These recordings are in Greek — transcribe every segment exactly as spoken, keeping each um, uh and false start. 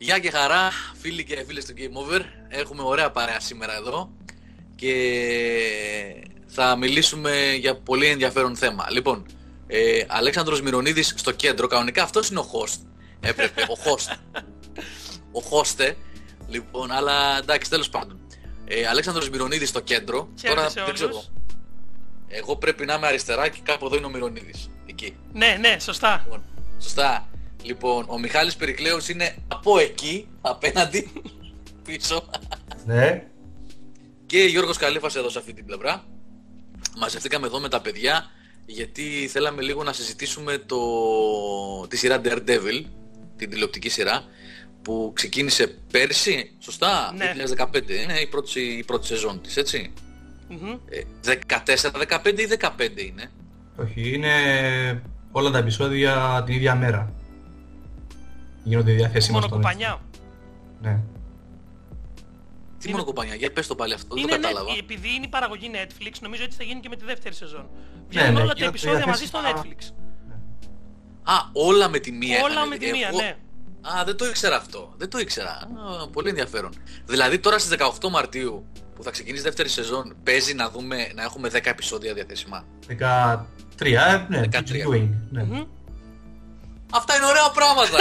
Γεια και χαρά, φίλοι και φίλες του Game Over. Έχουμε ωραία παρέα σήμερα εδώ και θα μιλήσουμε για πολύ ενδιαφέρον θέμα. Λοιπόν, ε, Αλέξανδρος Μυρονίδης στο κέντρο, κανονικά αυτός είναι ο host. Έπρεπε, ο host. Ο hoste. Λοιπόν, αλλά εντάξει, τέλος πάντων. Ε, Αλέξανδρος Μυρονίδης στο κέντρο. Τώρα δεν ξέρω. Εγώ πρέπει να είμαι αριστερά και κάπου εδώ είναι ο Μυρονίδης. Εκεί. Ναι, ναι, σωστά. Λοιπόν, σωστά. Λοιπόν, ο Μιχάλης Περικλέος είναι από εκεί, απέναντι, πίσω. Ναι. Και Γιώργος Καλέφας εδώ σε αυτή την πλευρά. Μαζευτήκαμε εδώ με τα παιδιά γιατί θέλαμε λίγο να συζητήσουμε το... τη σειρά Daredevil, την τηλεοπτική σειρά, που ξεκίνησε πέρσι, σωστά, Ναι. δύο χιλιάδες δεκαπέντε, είναι η πρώτη, η πρώτη σεζόν της, έτσι. Mm-hmm. Ε, δεκατέσσερα δεκαπέντε ή δεκαπέντε είναι. Όχι, είναι όλα τα επεισόδια την ίδια μέρα. Γίνονται διαθέσιμα στο Μονοκοπανιά. Ναι. Τι Είναι- μονοκοπανιά, για πες το πάλι αυτό, δεν Είναι, το κατάλαβα. ναι, επειδή είναι η παραγωγή Netflix, νομίζω ότι θα γίνει και με τη δεύτερη σεζόν. Ναι, Βγαίνουν ναι, όλα τα γίνονται επεισόδια μαζί στο διαθέσιμα. Netflix. Α, όλα με τη μία. Όλα είχανε με τη δει. μία, Εγώ- ναι. Α, δεν το ήξερα αυτό. Δεν το ήξερα. Α, πολύ ενδιαφέρον. Δηλαδή τώρα στις δεκαοκτώ Μαρτίου που θα ξεκινήσει η δεύτερη σεζόν, παίζει να, δούμε, να έχουμε δέκα επεισόδια διαθέσιμα. δεκατρία, ε, ναι, δεκατρία. viewing, ναι. Μμμ. Αυτά είναι ωραία πράγματα.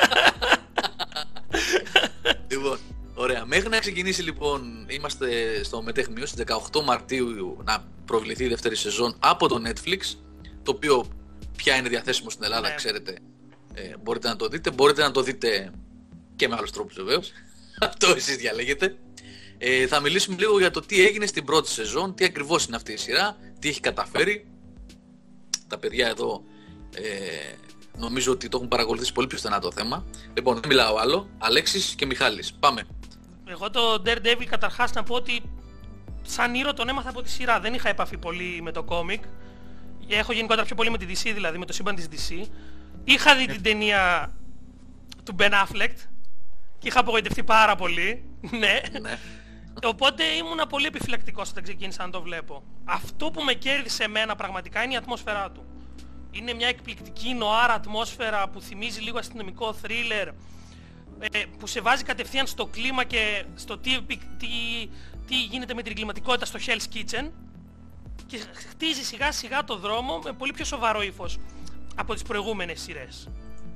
Λοιπόν, ωραία. Μέχρι να ξεκινήσει λοιπόν, είμαστε στο μετέχμιο στις δεκαοκτώ Μαρτίου να προβληθεί η δεύτερη σεζόν από το Netflix, το οποίο πια είναι διαθέσιμο στην Ελλάδα, Ναι. ξέρετε. Ε, μπορείτε να το δείτε, μπορείτε να το δείτε και με άλλους τρόπους βεβαίως. Αυτό εσείς διαλέγετε. Ε, θα μιλήσουμε λίγο για το τι έγινε στην πρώτη σεζόν, τι ακριβώς είναι αυτή η σειρά, τι έχει καταφέρει. Τα παιδιά εδώ ε, νομίζω ότι το έχουν παρακολουθήσει πολύ πιο στενά το θέμα. Λοιπόν, δεν μιλάω άλλο. Αλέξης και Μιχάλης. Πάμε. Εγώ το Daredevil καταρχάς να πω ότι σαν ήρωα τον έμαθα από τη σειρά. Δεν είχα επαφή πολύ με το κόμικ. Έχω γενικότερα πιο πολύ με τη ντι σι, δηλαδή με το σύμπαν της ντι σι. Είχα δει την ταινία του Ben Affleck και είχα απογοητευτεί πάρα πολύ. Ναι. Ναι. Οπότε ήμουνα πολύ επιφυλακτικός όταν ξεκίνησα να το βλέπω. Αυτό που με κέρδισε εμένα πραγματικά είναι η ατμόσφαιρά του. Είναι μια εκπληκτική νοάρα ατμόσφαιρα που θυμίζει λίγο αστυνομικό θρίλερ, ε, που σε βάζει κατευθείαν στο κλίμα και στο τι, επι- τι, τι γίνεται με την εγκληματικότητα στο Hell's Kitchen και χτίζει σιγά σιγά το δρόμο με πολύ πιο σοβαρό ύφος από τις προηγούμενες σειρές.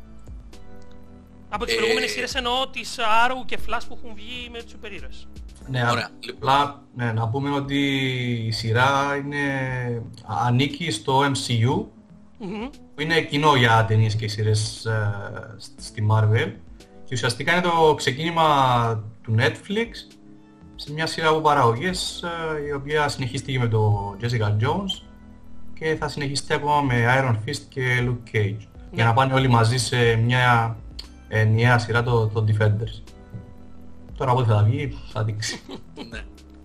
Από τις Ε, προηγούμενες σειρές εννοώ τις Arrow και Flash που έχουν βγει με τους σούπερ ήρωες. Ναι, Ωραία. απλά ναι, να πούμε ότι η σειρά είναι, ανήκει στο εμ σι γιου, Μμμ. που είναι κοινό για ταινίες και σειρές ε, στη Marvel, και ουσιαστικά είναι το ξεκίνημα του Netflix σε μια σειρά από παραγωγές ε, η οποία συνεχίστηκε με το Jessica Jones και θα συνεχιστεί ακόμα με Iron Fist και Luke Cage, για να πάνε όλοι μαζί σε μια ενιαία σειρά, το, το Defenders. Τώρα πότε θα βγει θα δείξει. Ναι.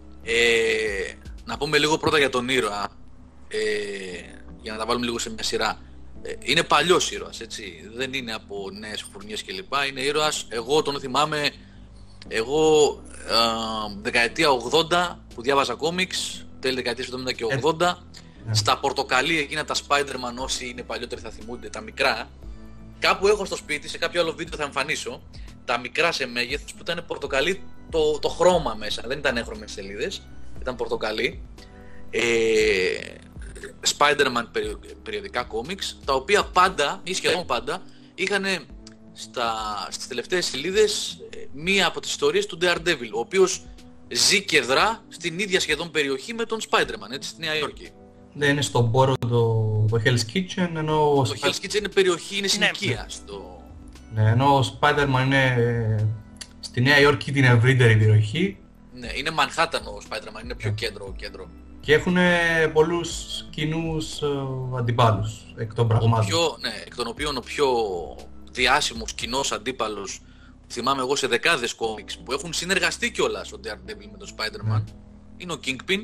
Ε, να πούμε λίγο πρώτα για τον ήρωα, ε, για να τα βάλουμε λίγο σε μια σειρά. Ε, είναι παλιός ήρωας, έτσι. Δεν είναι από νέες φουρνιές κλπ. Είναι ήρωας, εγώ τον θυμάμαι, εγώ ε, δεκαετία ογδόντα που διάβαζα κόμιξ, τέλη δεκαετίας εβδομήντα και ογδόντα, Ναι. στα πορτοκαλί εκείνα τα Spider-Man, όσοι είναι παλιότεροι θα θυμούνται, τα μικρά. Κάπου έχω στο σπίτι, σε κάποιο άλλο βίντεο θα εμφανίσω, τα μικρά σε μέγεθος που ήταν πορτοκαλί το, το χρώμα μέσα, δεν ήταν έχρωμες σελίδες, ήταν πορτοκαλί. Ε, Spider-Man περιο, περιοδικά κόμιξ, τα οποία πάντα ή σχεδόν πάντα είχαν στα, στις τελευταίες σελίδες ε, μία από τις ιστορίες του Daredevil, ο οποίος ζει και δρά στην ίδια σχεδόν περιοχή με τον Spider-Man, έτσι, στη Νέα Υόρκη. Δεν είναι στον πόρο το, το Hell's Kitchen, ενώ ο, Το Sp- Hell's Kitchen είναι περιοχή, είναι συνοικία στο... ναι, ενώ ο Spider-Man είναι στη Νέα Υόρκη, την ευρύτερη περιοχή, Ναι, είναι Manhattan ο Spider-Man, είναι πιο Ναι. κέντρο, κέντρο. και έχουν πολλούς κοινούς ε, αντιπάλους εκ των Ο πραγμάτων. πιο, ναι, εκ των οποίων ο πιο διάσημος κοινός αντίπαλος, θυμάμαι εγώ σε δεκάδες κόμιξ που έχουν συνεργαστεί κιόλας ο Daredevil με τον Spider-Man, Ναι. είναι ο Kingpin,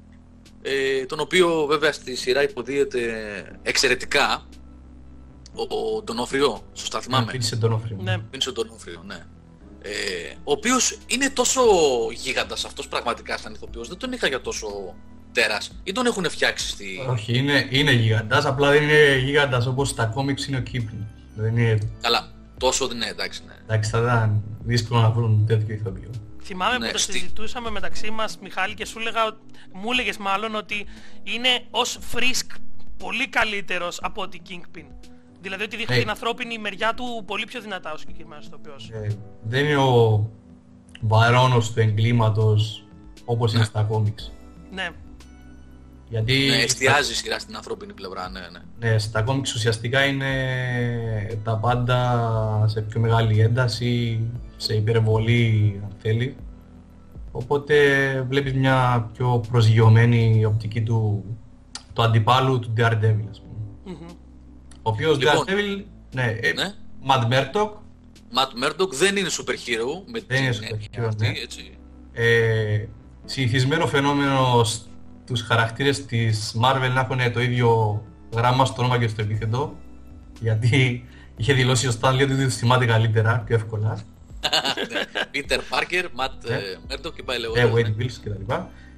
ε, τον οποίο βέβαια στη σειρά υποδίεται εξαιρετικά ο, ο Ντονόφριο, σωστά θυμάμαι. Πήρησε τον Όφριο. Ναι. Είναι ο Ντονόφριο, ναι. Ε, ο οποίος είναι τόσο γίγαντας αυτός πραγματικά σαν ηθοποιός, δεν τον είχα για τόσο τέρας, ή τον έχουν φτιάξει στη... Όχι, είναι, είναι γίγαντας, απλά δεν είναι γίγαντας όπως τα κόμιξ είναι ο Kingpin. Δεν είναι... Καλά, τόσο, ναι, εντάξει, ναι. Εντάξει, θα ήταν δύσκολο να βρουν τέτοιο ηθοποιό. Θυμάμαι Ναι, που το στη- συζητούσαμε μεταξύ μας, Μιχάλη, και σου έλεγα, μου έλεγες μάλλον ότι είναι ως Frisk πολύ καλύτερος από ότι Kingpin. Δηλαδή ότι δείχνει Ε. την ανθρώπινη μεριά του πολύ πιο δυνατά ο συγκεκριμένος ηθοποιός. Ε, δεν είναι ο βαρώνος του εγκλήματος όπως είναι Ναι. στα κόμιξ. Ναι. Γιατί Ναι, στα, εστιάζει η σειρά στην ανθρώπινη πλευρά, ναι, ναι. ναι, στα κόμιξ ουσιαστικά είναι τα πάντα σε πιο μεγάλη ένταση, σε υπερβολή αν θέλει. Οπότε βλέπεις μια πιο προσγειωμένη οπτική του, του αντιπάλου του Daredevil, ας πούμε. Μμμ. Ο οποίος Λοιπόν, Daredevil, ναι, ε, ναι. Matt Murdock, Matt Murdock δεν είναι super hero με Δεν είναι την super έννοια hero, αυτή, ναι. έτσι. ε, συνηθισμένο φαινόμενο στους χαρακτήρες της Marvel να έχουν το ίδιο γράμμα στο όνομα και στο επίθετο, γιατί είχε δηλώσει ο Stan Lee ότι τους θυμάται καλύτερα, πιο εύκολα. Peter Parker, Matt Ναι. ε, Murdock και πάει ε, λέγοντας. ναι. Wade Wilson κτλ.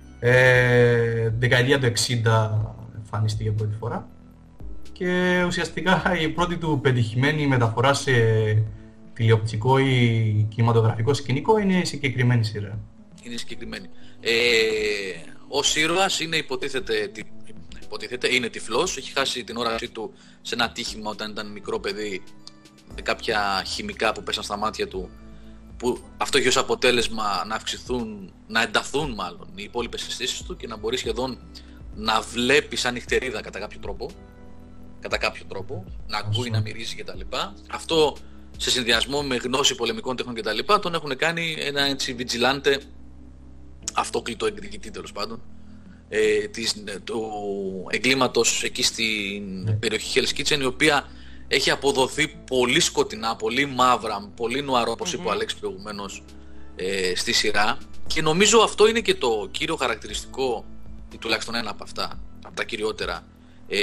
Ε, δεκαετία του εξήντα εμφανίστηκε πρώτη φορά και ουσιαστικά η πρώτη του πετυχημένη μεταφορά σε τηλεοπτικό ή κινηματογραφικό σκηνικό είναι η συγκεκριμένη σειρά. Είναι συγκεκριμένη. Ε, ως ήρωας είναι υποτίθεται, τι- υποτίθεται, είναι τυφλός, έχει χάσει την όρασή του σε ένα ατύχημα όταν ήταν μικρό παιδί με κάποια χημικά που πέσαν στα μάτια του, που αυτό έχει ως αποτέλεσμα να αυξηθούν, να ενταθούν μάλλον οι υπόλοιπες αισθήσεις του και να μπορεί σχεδόν να βλέπει σαν νυχτερίδα κατά κάποιο τρόπο, κατά κάποιο τρόπο, να ακούει, να μυρίζει κτλ. Αυτό σε συνδυασμό με γνώση πολεμικών τέχνων κτλ. Τον έχουν κάνει ένα έτσι βιτζιλάντε, αυτόκλητο εκδικητή τέλος πάντων, ε, της, του εγκλήματος εκεί στην Ναι. περιοχή Hell's Kitchen, η οποία έχει αποδοθεί πολύ σκοτεινά, πολύ μαύρα, πολύ νουαρό, όπως είπε ο Αλέξης προηγουμένως, ε, στη σειρά, και νομίζω αυτό είναι και το κύριο χαρακτηριστικό, ή τουλάχιστον ένα από αυτά, από τα κυριότερα. ε,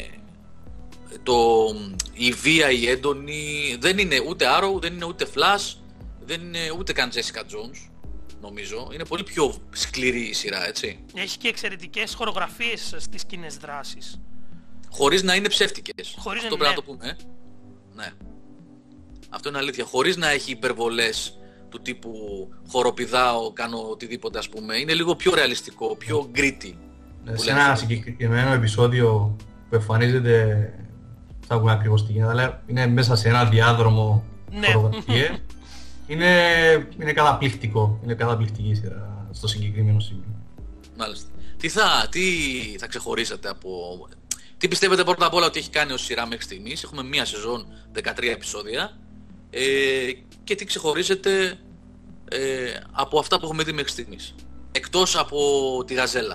το, η βία, η έντονη, δεν είναι ούτε Arrow, δεν είναι ούτε Flash, δεν είναι ούτε καν Jessica Jones, νομίζω. Είναι πολύ πιο σκληρή η σειρά, έτσι. Έχει και εξαιρετικές χορογραφίες στις κοινές δράσεις. Χωρίς να είναι ψεύτικες. Χωρίς Αυτό να- πρέπει να το πούμε. ε. Ναι. Αυτό είναι αλήθεια. Χωρίς να έχει υπερβολές του τύπου χοροπηδάω, κάνω οτιδήποτε, ας πούμε. Είναι λίγο πιο ρεαλιστικό, πιο gritty. Ναι, που σε λένε ένα στο- συγκεκριμένο επεισόδιο που εμφανίζεται, θα πούμε ακριβώς τι γίνεται, αλλά είναι μέσα σε ένα διάδρομο Ναι. φωτογραφίες. είναι, είναι καταπληκτικό, είναι καταπληκτική η σειρά στο συγκεκριμένο σημείο. Μάλιστα. Τι θα, τι θα ξεχωρίσατε από... Τι πιστεύετε πρώτα απ' όλα ότι έχει κάνει ως σειρά μέχρι στιγμής? Έχουμε μία σεζόν, δεκατρία επεισόδια. Ε, και τι ξεχωρίζετε ε, από αυτά που έχουμε δει μέχρι στιγμής? Εκτός από τη Γαζέλα.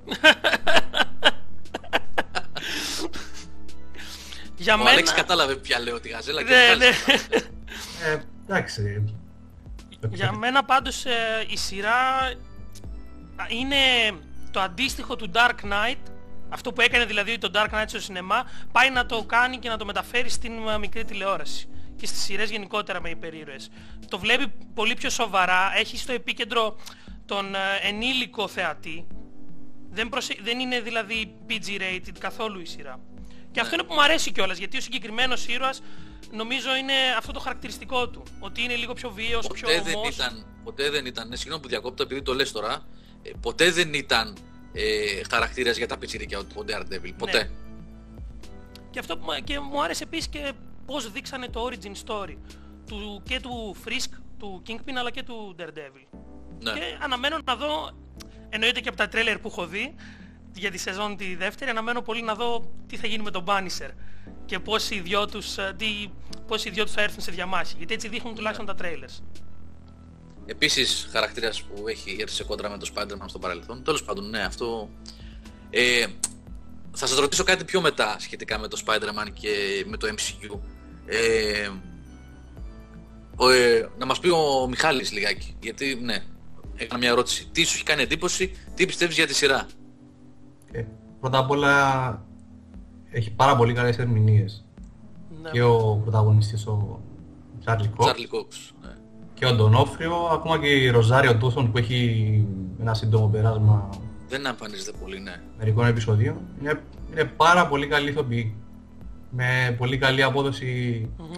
Για Ο μένα... Αλέξης κατάλαβε πια λέω τη Γαζέλα και Ναι, ευχάριστα. ναι. Ε, εντάξει. Για μένα πάντως ε, η σειρά είναι το αντίστοιχο του Dark Knight. Αυτό που έκανε δηλαδή το Dark Knight στο σινεμά, πάει να το κάνει και να το μεταφέρει στην ε, μικρή τηλεόραση και στις σειρές γενικότερα με υπερήρωες. Το βλέπει πολύ πιο σοβαρά, έχει στο επίκεντρο τον ε, ενήλικο θεατή. Δεν, προσε... δεν είναι δηλαδή πι τζι rated καθόλου η σειρά. Και αυτό είναι που μου αρέσει κιόλας, γιατί ο συγκεκριμένος ήρωας νομίζω είναι αυτό το χαρακτηριστικό του. Ότι είναι λίγο πιο βίαιος, πιο Ποτέ δεν ομός. ήταν, ποτέ δεν ήταν, ναι, συγγνώμη που διακόπτω επειδή το λες τώρα, ε, ποτέ δεν ήταν ε, χαρακτήρας για τα πιτσιρίκια ο, ο Daredevil, ποτέ. Ναι. Και αυτό που, μου- και μου άρεσε επίσης και πώς δείξανε το origin story του, και του Frisk, του Kingpin, αλλά και του Daredevil. Ναι. Και αναμένω να δω, εννοείται και από τα τρέλερ που έχω δει για τη σεζόν τη δεύτερη, αναμένω πολύ να δω τι θα γίνει με τον Punisher και πώς οι δυο τους, ε, τι, πώς οι δυο τους θα έρθουν σε διαμάχη, γιατί έτσι δείχνουν τουλάχιστον τα trailers. Επίσης χαρακτήρας που έχει έρθει σε κόντρα με το Spider-Man στο παρελθόν. Τέλος πάντων, ναι, αυτό... Ε, θα σας ρωτήσω κάτι πιο μετά σχετικά με το Spider-Man και με το εμ σι γιου. Ε, ο, ε, να μας πει ο Μιχάλης λιγάκι, γιατί ναι, έκανα μια ερώτηση. Τι σου έχει κάνει εντύπωση, τι πιστεύεις για τη σειρά? Ε, πρώτα απ' όλα έχει πάρα πολύ καλές ερμηνείες. Ναι. Και ο πρωταγωνιστής ο Charlie Cox Charlie Cox. Ναι. και ο Ντονόφριο, ακόμα και η Ροζάριο Ντούσον που έχει ένα σύντομο περάσμα Δεν εμφανίζεται πολύ, ναι. μερικών επεισοδίων. Είναι, είναι πάρα πολύ καλή ηθοποιή. Με πολύ καλή απόδοση Μμμ.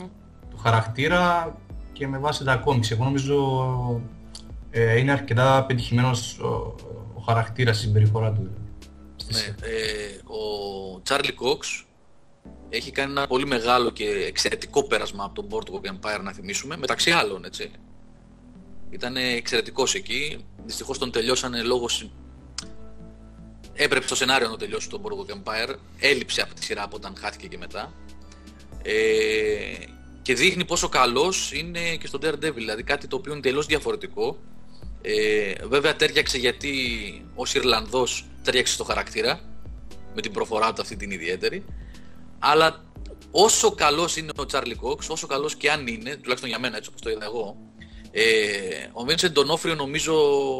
του χαρακτήρα και με βάση τα κόμιξ. Εγώ νομίζω ε, είναι αρκετά πετυχημένος ο, ο χαρακτήρας στη συμπεριφορά του. Ναι, ε, ο Τσάρλι Κόξ έχει κάνει ένα πολύ μεγάλο και εξαιρετικό πέρασμα από τον Boardwalk Empire, να θυμίσουμε, μεταξύ άλλων, έτσι. Ήταν εξαιρετικός εκεί, δυστυχώς τον τελειώσανε λόγω... Έπρεπε στο σενάριο να το τελειώσει τον Boardwalk Empire, έλειψε από τη σειρά από όταν χάθηκε και μετά. Ε, και δείχνει πόσο καλός είναι και στο Daredevil, δηλαδή κάτι το οποίο είναι τελώς διαφορετικό. Ε, βέβαια τέριαξε γιατί ως Ιρλανδός τέριαξε στο χαρακτήρα, με την προφορά του αυτή την ιδιαίτερη. Αλλά όσο καλός είναι ο Τσάρλι Κόξ, όσο καλός και αν είναι, τουλάχιστον για μένα έτσι όπως το είδα εγώ, ε, ο Βίνσεντ Ντονόφριο νομίζω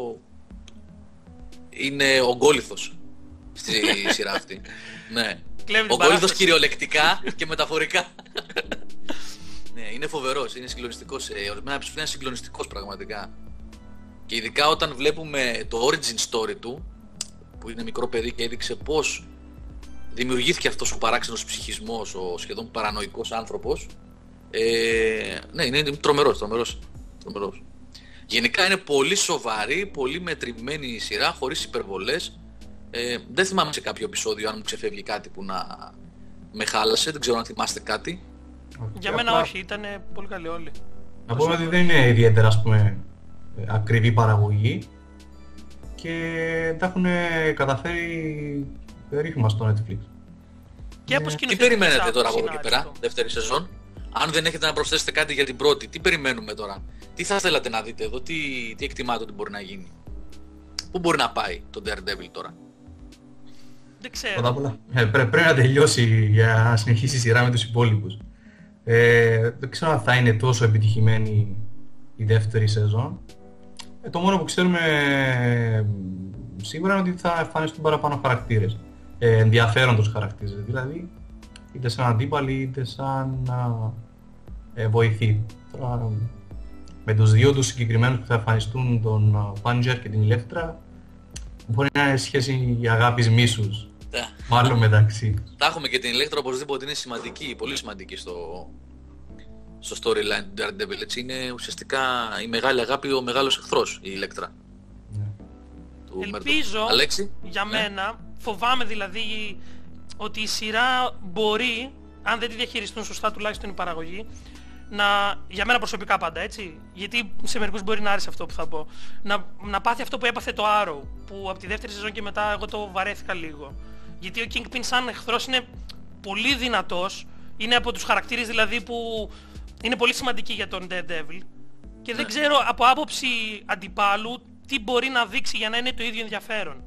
είναι ο γκόλιθος στη σειρά αυτή. Ναι. Ο γκόλιθος κυριολεκτικά και μεταφορικά. Ναι, είναι φοβερός, είναι συγκλονιστικός. Ε, ορισμένα επεισόδια είναι συγκλονιστικός πραγματικά. Και ειδικά όταν βλέπουμε το origin story του, που είναι μικρό παιδί και έδειξε πώς δημιουργήθηκε αυτός ο παράξενος ψυχισμός, ο σχεδόν παρανοϊκός άνθρωπος. Ε, ναι, είναι τρομερός, τρομερός, τρομερός. Γενικά είναι πολύ σοβαρή, πολύ μετρημένη η σειρά, χωρίς υπερβολές. Ε, δεν θυμάμαι σε κάποιο επεισόδιο αν μου ξεφεύγει κάτι που να με χάλασε, δεν ξέρω αν θυμάστε κάτι. Για μένα όχι, ήταν πολύ καλή όλοι. Να πούμε ότι δεν είναι ιδιαίτερα, ας πούμε, ακριβή παραγωγή και τα έχουν καταφέρει ρήγμα στο Netflix. Και από τι περιμένετε τώρα από εδώ και πέρα, δεύτερη σεζόν? Αν δεν έχετε να προσθέσετε κάτι για την πρώτη, τι περιμένουμε τώρα? Τι θα θέλατε να δείτε εδώ, τι, τι εκτιμάτε ότι μπορεί να γίνει? Πού μπορεί να πάει το Daredevil τώρα? Δεν ξέρω. Πρώτα απ' όλα, ε, πρέ, πρέπει να τελειώσει για να συνεχίσει η σειρά με τους υπόλοιπους. Ε, δεν ξέρω αν θα είναι τόσο επιτυχημένη η δεύτερη σεζόν. Ε, το μόνο που ξέρουμε ε, σίγουρα είναι ότι θα εμφανιστούν παραπάνω χαρακτήρες. Ε, ενδιαφέροντος χαρακτήρες, δηλαδή είτε σαν αντίπαλοι είτε σαν ε, βοηθοί. Τώρα, με τους δύο τους συγκεκριμένους που θα εμφανιστούν, τον Punisher και την Ηλέκτρα, μπορεί να είναι σχέση αγάπης μίσους. Yeah. Μάλλον μεταξύ. Τα έχουμε και την Ηλέκτρα, οπωσδήποτε είναι σημαντική, πολύ σημαντική στο, στο storyline του Daredevil. Έτσι είναι ουσιαστικά η μεγάλη αγάπη, ο μεγάλος εχθρός, η Ηλέκτρα. Yeah. Ελπίζω, Αλέξη, για ναι. μένα, φοβάμαι δηλαδή ότι η σειρά μπορεί, αν δεν τη διαχειριστούν σωστά τουλάχιστον η παραγωγή, να, για μένα προσωπικά πάντα, έτσι, γιατί σε μερικούς μπορεί να άρεσε αυτό που θα πω, να, να πάθει αυτό που έπαθε το Arrow, που από τη δεύτερη σεζόν και μετά εγώ το βαρέθηκα λίγο. Γιατί ο Kingpin σαν εχθρός είναι πολύ δυνατός, είναι από τους χαρακτήρες δηλαδή που είναι πολύ σημαντικοί για τον Daredevil και δεν ξέρω από άποψη αντιπάλου τι μπορεί να δείξει για να είναι το ίδιο ενδιαφέρον.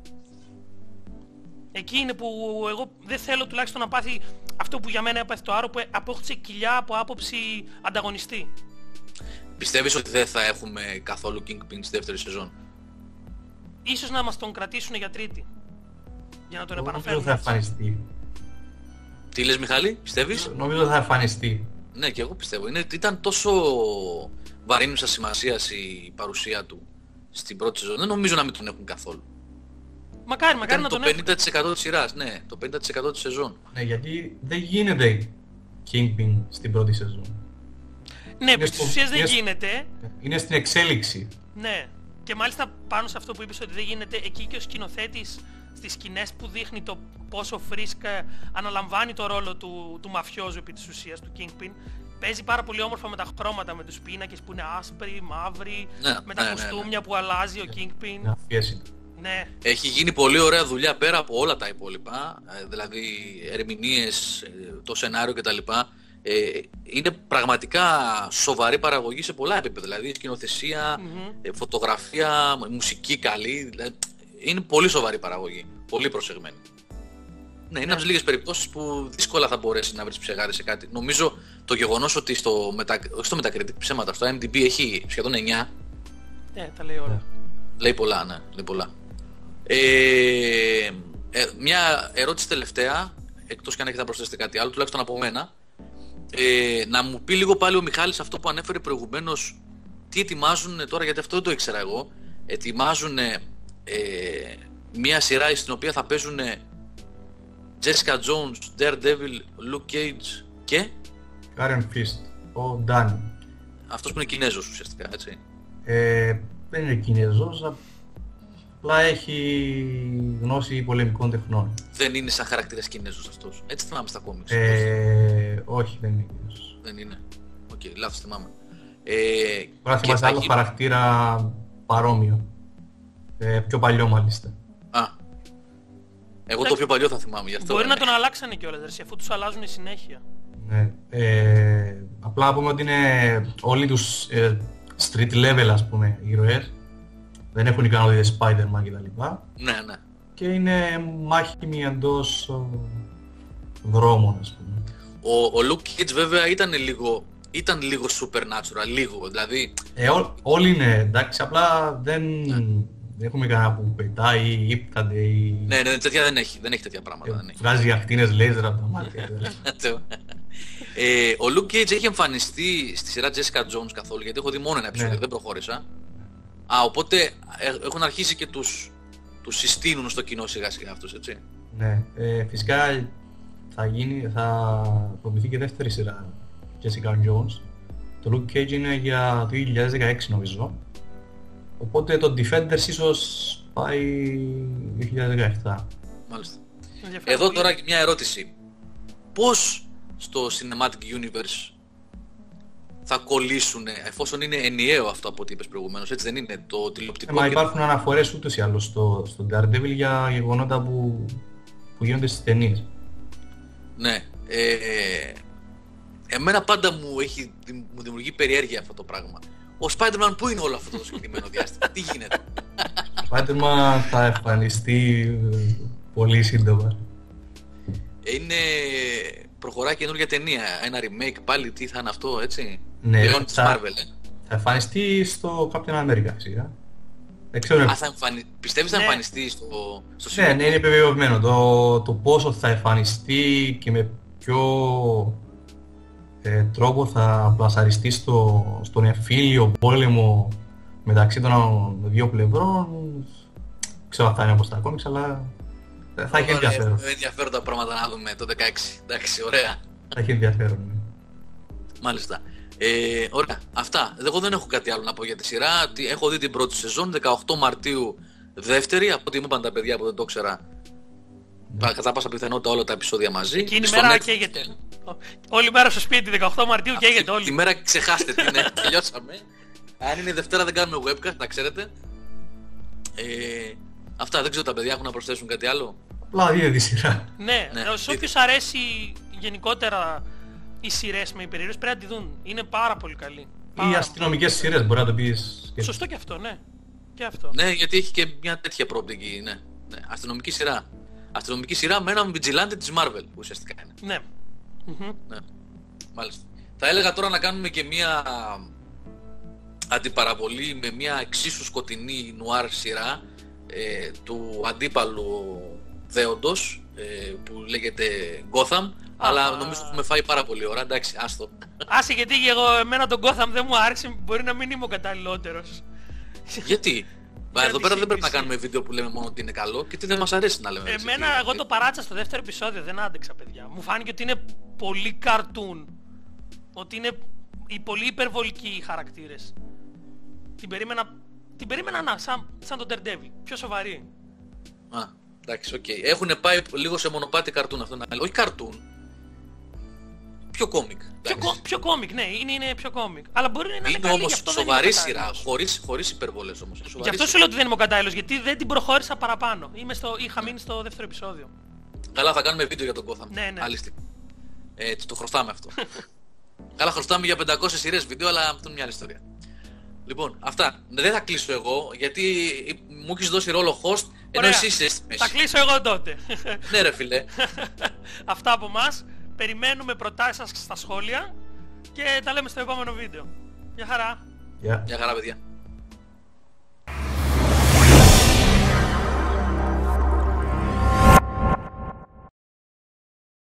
Εκεί είναι που εγώ δεν θέλω τουλάχιστον να πάθει αυτό που για μένα έπαθε το Arrow, που απόκτησε κοιλιά από άποψη ανταγωνιστή. Πιστεύεις ότι δεν θα έχουμε καθόλου Kingpin στη δεύτερη σεζόν? Ίσως να μας τον κρατήσουν για τρίτη, για να τον Νομίζω επαναφέρουν. θα εμφανιστεί. Τι λες Μιχάλη, πιστεύεις? Νομίζω θα εμφανιστεί. Ναι, και εγώ πιστεύω. Είναι, ήταν τόσο βαρύνουσα σημασίας η παρουσία του στην πρώτη σεζόν. Δεν νομίζω να μην τον έχουν καθόλου. Μακάρι, μακάρι να Ήταν τον το έχουν. πενήντα τοις εκατό της σειράς, ναι, το πενήντα τοις εκατό της σεζόν. Ναι, γιατί δεν γίνεται Kingpin στην πρώτη σεζόν. Ναι, επί της στο- ουσίας δεν είναι στο- γίνεται. Είναι στην εξέλιξη. Ναι. Και μάλιστα πάνω σε αυτό που είπες ότι δεν γίνεται, εκεί και ο σκηνοθέτης στις σκηνές που δείχνει το πόσο φρίσκα αναλαμβάνει το ρόλο του, του μαφιόζου επί της ουσίας, του Kingpin, παίζει πάρα πολύ όμορφα με τα χρώματα, με τους πίνακες που είναι άσπροι, μαύροι, Ναι, με τα ναι, ναι, ναι. κουστούμια που αλλάζει ο Kingpin. Είναι αφίεση. Ναι. Έχει γίνει πολύ ωραία δουλειά πέρα από όλα τα υπόλοιπα, ε, δηλαδή ερμηνείες, ε, το σενάριο κτλ. Ε, είναι πραγματικά σοβαρή παραγωγή σε πολλά επίπεδα, δηλαδή σκηνοθεσία, Μμμ. ε, φωτογραφία, μουσική καλή, δηλαδή, είναι πολύ σοβαρή παραγωγή, πολύ προσεγμένη. Ναι, είναι από τις λίγες περιπτώσεις που δύσκολα θα μπορέσει να βρεις ψεγάδι σε κάτι. Νομίζω το γεγονός ότι στο, μετα... όχι στο Metacritic, ψέματα, στο άι εμ ντι μπι έχει σχεδόν εννιά, Ναι, τα λέει όλα. λέει πολλά, ναι, λέει πολλά. Ε, ε, μια ερώτηση τελευταία, εκτός και αν έχετε να προσθέσετε κάτι άλλο, τουλάχιστον από μένα. Ε, να μου πει λίγο πάλι ο Μιχάλης αυτό που ανέφερε προηγουμένως, τι ετοιμάζουν τώρα, γιατί αυτό δεν το ήξερα εγώ. Ετοιμάζουν ε, μια σειρά στην οποία θα παίζουν Jessica Jones, Daredevil, Luke Cage και Karen Fist. ο Ντάνι. Αυτός που είναι Κινέζος ουσιαστικά, έτσι. Ε, δεν είναι Κινέζος, απλά έχει γνώση πολεμικών τεχνών. Δεν είναι σαν χαρακτήρας Κινέζος αυτός. Έτσι θυμάμαι στα κόμιξ. Ε, όχι, δεν είναι Κινέζος. Δεν είναι. Οκ, okay, λάθος θυμάμαι. Ε, Τώρα θυμάσαι άλλο γίνει... χαρακτήρα παρόμοιο. Ε, πιο παλιό μάλιστα. Α. Εγώ το πιο παλιό θα θυμάμαι γι' αυτό. Μπορεί ναι. να τον αλλάξανε κιόλας, αφού τους αλλάζουν συνέχεια. Ναι. Ε, απλά πούμε ότι είναι όλοι τους ε, street level, ας πούμε, ήρωες. Δεν έχουν ικανότητες Spider-Man κτλ. Ναι, ναι. Και είναι μάχημοι εντός δρόμων, ας πούμε. Ο, ο Luke Cage βέβαια ήταν λίγο, ήταν λίγο supernatural, λίγο, δηλαδή... Ε, ό, όλοι είναι εντάξει, απλά δεν, ναι. δεν έχουμε κανένα που πετάει ή ύπτανται ή... Ναι, ναι, τέτοια δεν έχει, δεν έχει τέτοια πράγματα. Ε, δεν έχει. Βγάζει ακτίνες λέιζερ από τα μάτια. ε, ο Luke Cage έχει εμφανιστεί στη σειρά Jessica Jones καθόλου, γιατί έχω δει μόνο ένα επεισόδιο, ναι. δεν προχώρησα. Α, οπότε ε, έχουν αρχίσει και τους, τους συστήνουν στο κοινό σιγά σιγά αυτούς, έτσι. Ναι, ε, φυσικά θα γίνει, θα προβληθεί και δεύτερη σειρά Jessica Jones. Το Luke Cage είναι για το δύο χιλιάδες δεκαέξι νομίζω. Οπότε το Defenders ίσως πάει δύο χιλιάδες δεκαεπτά. Μάλιστα. Εδώ τώρα μια ερώτηση. Πώς στο Cinematic Universe θα κολλήσουν, εφόσον είναι ενιαίο αυτό από ό,τι είπες προηγουμένως, έτσι δεν είναι το τηλεοπτικό? Ε, μα υπάρχουν το... αναφορές ούτως ή άλλως στο, στο Daredevil για γεγονότα που, που γίνονται στις ταινίες. Ναι. Ε, εμένα πάντα μου, έχει, μου δημιουργεί περιέργεια αυτό το πράγμα. Ο Spider-Man πού είναι όλο αυτό το συγκεκριμένο διάστημα, τι γίνεται? Ο Spider-Man θα εμφανιστεί πολύ σύντομα. Είναι... προχωράει καινούργια ταινία, ένα remake πάλι, τι θα είναι αυτό, έτσι? Ναι, Τελειώνει της Marvel, ε. Θα εμφανιστεί στο Captain America, φυσικά. Ξέρω... Α, θα εμφανι... Πιστεύεις θα ναι. εμφανιστεί στο, στο ναι, ναι, είναι επιβεβαιωμένο. Το, το πόσο θα εμφανιστεί και με ποιο ε, τρόπο θα πλασαριστεί στο, στον εμφύλιο πόλεμο μεταξύ των δύο πλευρών. Ξέρω αν θα είναι όπως τα κόμιξ, αλλά θα έχει ενδιαφέρον. Είναι ενδιαφέροντα πράγματα να δούμε το δεκαέξι. Εντάξει, ωραία. Θα έχει ενδιαφέρον. Ναι. Μάλιστα. Ε, ωραία. Αυτά. Εγώ δεν έχω κάτι άλλο να πω για τη σειρά. Έχω δει την πρώτη σεζόν, δεκαοκτώ Μαρτίου δεύτερη, από ό,τι μου είπαν τα παιδιά που δεν το ξέρα. Ναι. Κατά πάσα πιθανότητα όλα τα επεισόδια μαζί. Εκείνη η μέρα Netflix... καίγεται. Όλη μέρα στο σπίτι, δεκαοκτώ Μαρτίου καίγεται όλοι. Τη μέρα ξεχάστε την, ναι, τελειώσαμε. Αν είναι Δευτέρα δεν κάνουμε webcast, τα ξέρετε. Ε, αυτά, δεν ξέρω τα παιδιά έχουν να προσθέσουν κάτι άλλο. Απλά δείτε τη σειρά. Ναι, ναι. Σε όποιους αρέσει γενικότερα οι σειρές με υπερήρωες πρέπει να τη δουν. Είναι πάρα πολύ καλή. Πάρα οι αστυνομικές σειρές μπορεί να το πεις. Και... Σωστό και αυτό, ναι. Και αυτό. Ναι, γιατί έχει και μια τέτοια πρόπτικη, ναι. ναι. Αστυνομική σειρά. Αστυνομική σειρά με έναν vigilante της Marvel, που ουσιαστικά είναι. Ναι. Mm-hmm. ναι. Μάλιστα. Θα έλεγα τώρα να κάνουμε και μια αντιπαραβολή με μια εξίσου σκοτεινή νουάρ σειρά ε, του αντίπαλου δέοντος ε, που λέγεται Gotham. Αλλά ah. νομίζω ότι έχουμε φάει πάρα πολύ ώρα, εντάξει, άστο. Άσε, γιατί εγώ εμένα τον Gotham δεν μου άρεσε, μπορεί να μην είμαι ο καταλληλότερος. Γιατί? Εδώ πέρα δεν πρέπει να κάνουμε βίντεο που λέμε μόνο ότι είναι καλό και τι δεν μας αρέσει να λέμε. Εμένα, έτσι, εγώ το παράτησα στο δεύτερο επεισόδιο, δεν άντεξα παιδιά. Μου φάνηκε ότι είναι πολύ καρτούν. Ότι είναι οι πολύ υπερβολικοί οι χαρακτήρες. Την περίμενα, την περίμενα να, σαν, σαν τον Daredevil, πιο σοβαρή. Α, εντάξει, οκ. Okay. Έχουν πάει λίγο σε μονοπάτι καρτούν αυτό να λέει. Όχι καρτούν. Πιο κόμικ. Πιο, πιο κόμικ, ναι, είναι, είναι πιο κόμικ. Αλλά μπορεί να είναι, είναι καλή, όμως σοβαρή σειρά, χωρίς, χωρίς υπερβολές όμως. Γι' αυτό σου λέω ότι δεν είμαι ο κατάλληλος, γιατί δεν την προχώρησα παραπάνω. Είμαι στο, είχα μείνει στο δεύτερο επεισόδιο. Καλά, θα κάνουμε βίντεο για τον Gotham. Ναι, ναι. Αλίστη. Ε, το χρωστάμε αυτό. Καλά, χρωστάμε για πεντακόσιες σειρές βίντεο, αλλά αυτό είναι μια άλλη ιστορία. Λοιπόν, αυτά. Δεν θα κλείσω εγώ, γιατί μου έχεις δώσει ρόλο host, ενώ εσύ είσαι στη μέση. Θα κλείσω εγώ τότε. Ναι ρε φίλε. Αυτά από μας. Περιμένουμε προτάσεις σας στα σχόλια και τα λέμε στο επόμενο βίντεο. Γεια χαρά. Yeah. Γεια χαρά παιδιά.